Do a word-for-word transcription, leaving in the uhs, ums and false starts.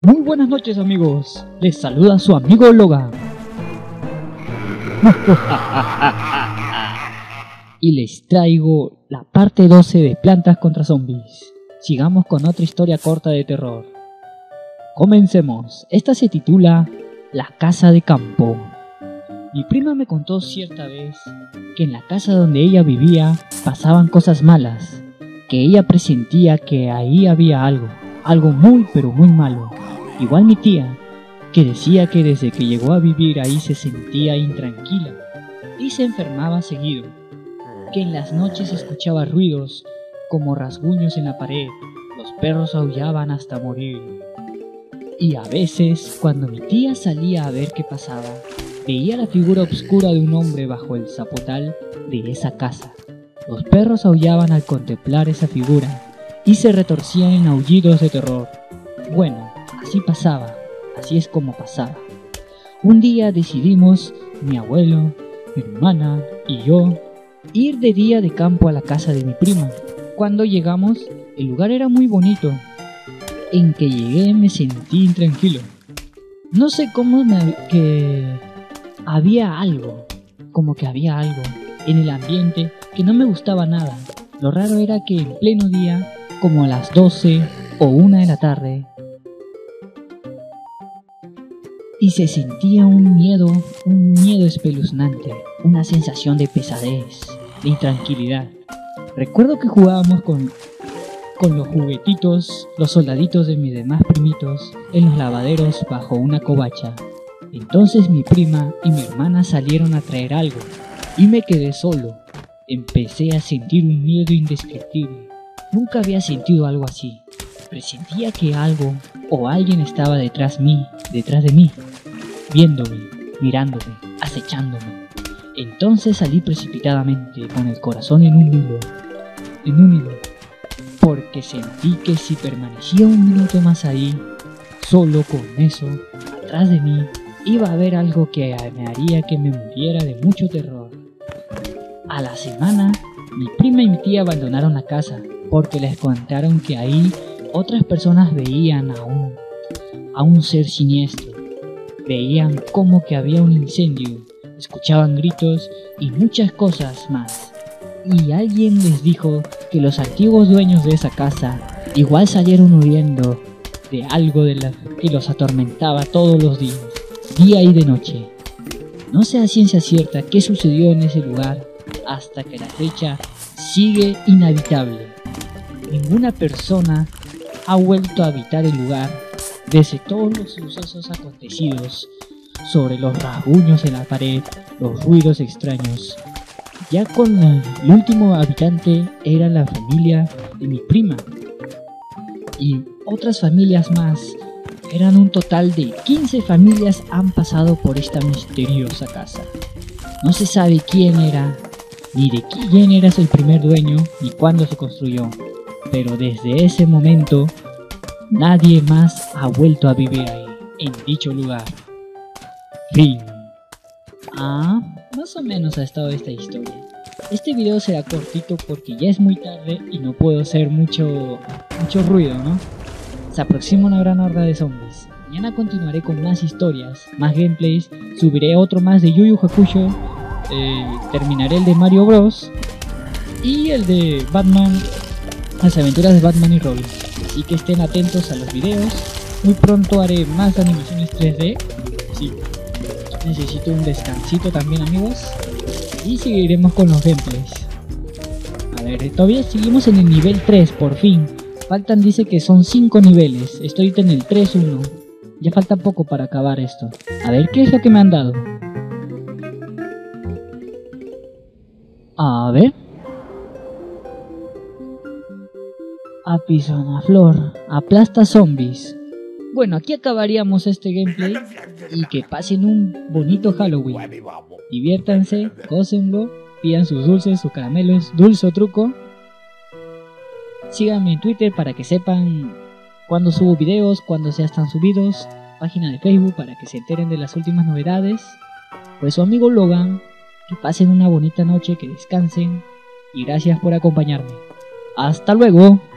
Muy buenas noches, amigos, les saluda su amigo Logan y les traigo la parte doce de Plantas contra Zombies. Sigamos con otra historia corta de terror. Comencemos. Esta se titula La casa de campo. Mi prima me contó cierta vez que en la casa donde ella vivía pasaban cosas malas, que ella presentía que ahí había algo, algo muy pero muy malo. Igual mi tía, que decía que desde que llegó a vivir ahí se sentía intranquila y se enfermaba seguido, que en las noches escuchaba ruidos como rasguños en la pared, los perros aullaban hasta morir. Y a veces, cuando mi tía salía a ver qué pasaba, veía la figura oscura de un hombre bajo el zapotal de esa casa. Los perros aullaban al contemplar esa figura y se retorcían en aullidos de terror. Bueno, así pasaba, así es como pasaba. Un día decidimos, mi abuelo, mi hermana y yo, ir de día de campo a la casa de mi prima. Cuando llegamos, el lugar era muy bonito. En que llegué me sentí intranquilo. No sé cómo me, que había algo, como que había algo en el ambiente que no me gustaba nada. Lo raro era que en pleno día, como a las doce o una de la tarde, y se sentía un miedo, un miedo espeluznante, una sensación de pesadez, de intranquilidad. Recuerdo que jugábamos con, con los juguetitos, los soldaditos de mis demás primitos, en los lavaderos bajo una covacha. Entonces mi prima y mi hermana salieron a traer algo, y me quedé solo. Empecé a sentir un miedo indescriptible. Nunca había sentido algo así. Presentía que algo o alguien estaba detrás mí, detrás de mí, viéndome, mirándome, acechándome. Entonces salí precipitadamente con el corazón en un hilo, en un hilo, porque sentí que si permanecía un minuto más ahí, solo con eso, atrás de mí, iba a haber algo que me haría que me muriera de mucho terror. A la semana, mi prima y mi tía abandonaron la casa, porque les contaron que ahí otras personas veían a un, a un ser siniestro. Veían como que había un incendio, escuchaban gritos y muchas cosas más. Y alguien les dijo que los antiguos dueños de esa casa igual salieron huyendo de algo de la que los atormentaba todos los días, día y de noche. No sé a ciencia cierta qué sucedió en ese lugar hasta que la fecha sigue inhabitable. Ninguna persona ha vuelto a habitar el lugar desde todos los sucesos acontecidos, sobre los rasguños en la pared, los ruidos extraños. Ya con el, el último habitante era la familia de mi prima y otras familias más. Eran un total de quince familias han pasado por esta misteriosa casa. No se sabe quién era, ni de quién era el primer dueño, ni cuándo se construyó. Pero desde ese momento, nadie más ha vuelto a vivir ahí, en dicho lugar. Fin. Ah, más o menos ha estado esta historia. Este video será cortito porque ya es muy tarde y no puedo hacer mucho, mucho ruido, ¿no? Se aproxima una gran horda de zombies. Mañana continuaré con más historias, más gameplays, subiré otro más de Yu Yu Hakusho, eh, terminaré el de Mario Bros. Y el de Batman, las aventuras de Batman y Robin. Así que estén atentos a los videos. Muy pronto haré más animaciones tres D. Sí, necesito un descansito también, amigos. Y seguiremos con los gameplays. A ver, todavía seguimos en el nivel tres, por fin. Faltan, dice que son cinco niveles. Estoy en el tres uno. Ya falta poco para acabar esto. A ver, ¿qué es lo que me han dado? A ver. Apisonaflor, aplasta zombies. Bueno, aquí acabaríamos este gameplay y que pasen un bonito Halloween. Diviértanse, gócenlo, pidan sus dulces, sus caramelos, dulce o truco. Síganme en Twitter para que sepan cuando subo videos, cuando ya están subidos. Página de Facebook para que se enteren de las últimas novedades. Pues su amigo Logan, que pasen una bonita noche, que descansen y gracias por acompañarme. Hasta luego.